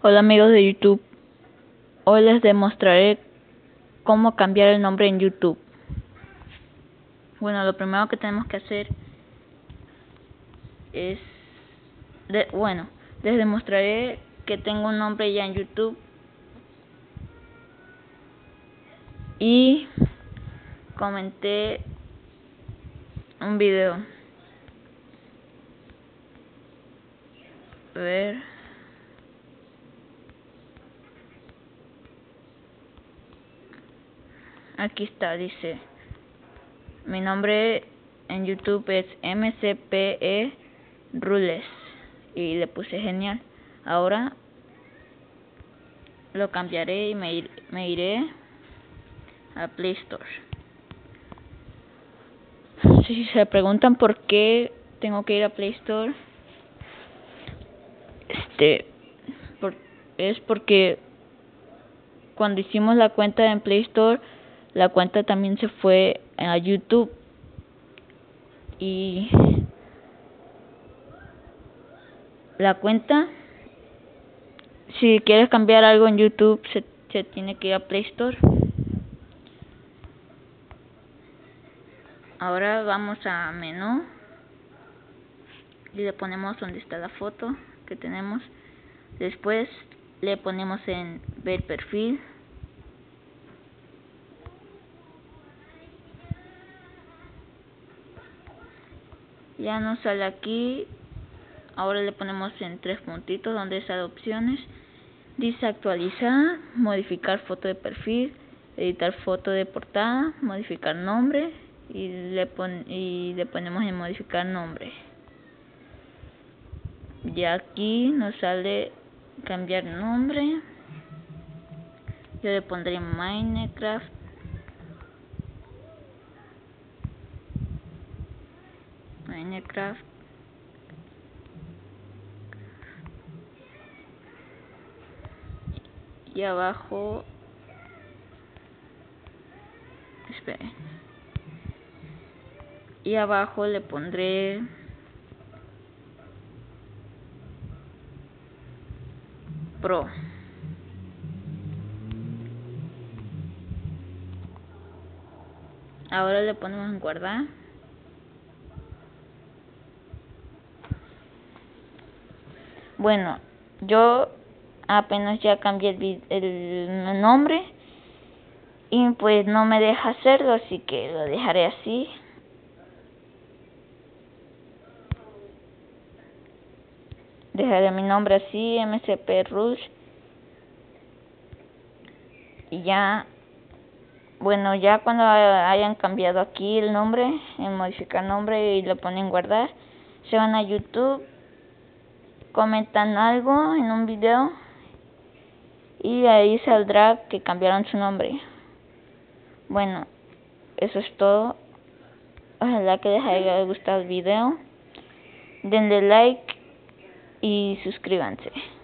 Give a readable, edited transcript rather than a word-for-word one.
Hola amigos de YouTube, hoy les demostraré cómo cambiar el nombre en YouTube. Bueno, lo primero que tenemos que hacer es, les demostraré que tengo un nombre ya en YouTube y comenté un video. A ver. Aquí está, dice, mi nombre en YouTube es MCPE Rules y le puse genial. Ahora lo cambiaré y me iré a Play Store. Si se preguntan por qué tengo que ir a Play Store, es porque cuando hicimos la cuenta en Play Store, la cuenta también se fue a YouTube y la cuenta, si quieres cambiar algo en YouTube, se tiene que ir a Play Store. Ahora vamos a menú y le ponemos donde está la foto que tenemos. Después le ponemos en ver perfil. Ya nos sale aquí. Ahora le ponemos en 3 puntitos donde está opciones. Dice actualizar, modificar foto de perfil, editar foto de portada, modificar nombre y le ponemos en modificar nombre. Ya aquí nos sale cambiar nombre. Yo le pondré Minecraft. Y abajo, esperen, y abajo le pondré Pro. Ahora le ponemos en guardar. Bueno, yo apenas ya cambié el nombre y pues no me deja hacerlo, así que lo dejaré así. Dejaré mi nombre así, MCP Rush. Y ya, bueno, ya cuando hayan cambiado aquí el nombre, en modificar nombre y lo ponen guardar, se van a YouTube, comentan algo en un video y ahí saldrá que cambiaron su nombre. Bueno, eso es todo. Ojalá que les haya gustado el video. Denle like y suscríbanse.